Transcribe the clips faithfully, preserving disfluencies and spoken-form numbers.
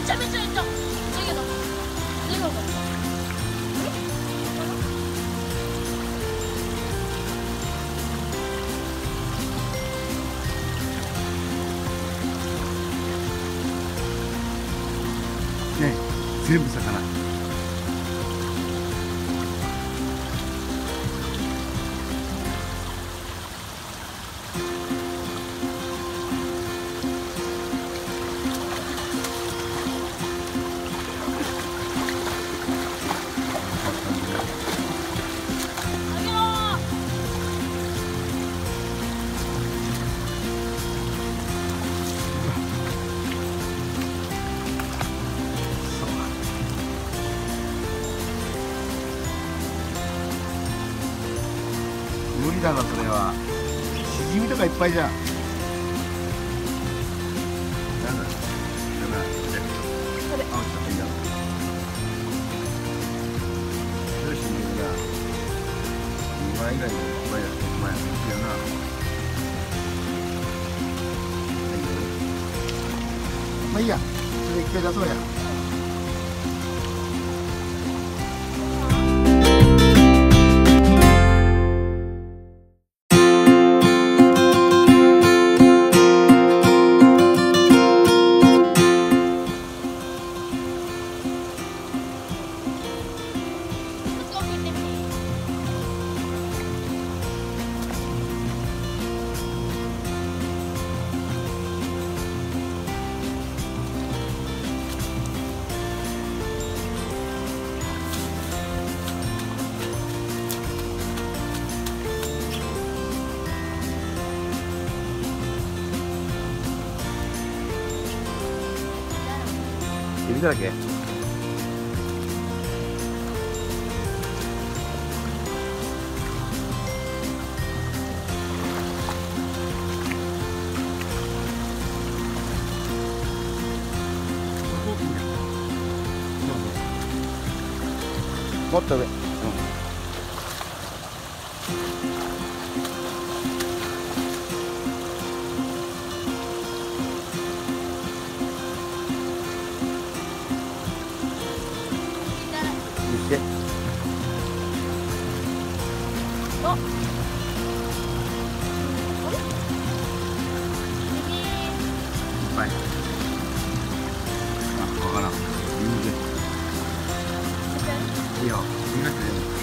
ちゃめちゃやった。次だ。次だ。 ね、全部魚。無理だな、それは。しじみとかいっぱいじゃん。なんだ。なんだ。 これ。 あ、落ちた。いいや。どうしような。にまい以外にいっぱいや。いっぱいや。いいよな。まあいいや。それ一回出そうや。エビだらけ。もっと上。うん。見て。 あ。 いっぱい。あ、わからん。水。いいよ。見なくていい。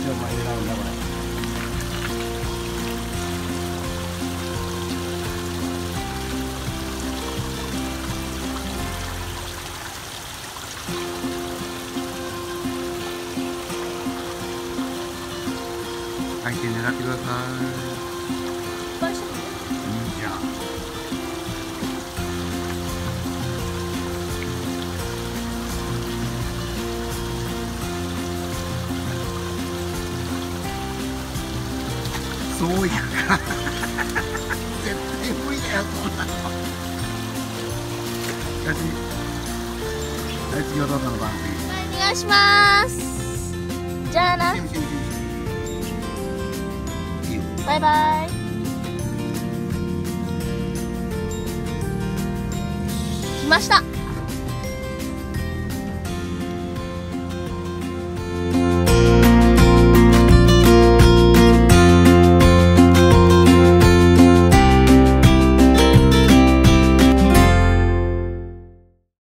お前狙うんだこれ。相手狙ってくださ失敗してもい。いいじゃん。そうやか。絶対無理だよそんなの。しかし、はい次お父さんの番次。 はい、お願いします。じゃあな。 見て見て見て。いいよ。 バイバイ。来ました。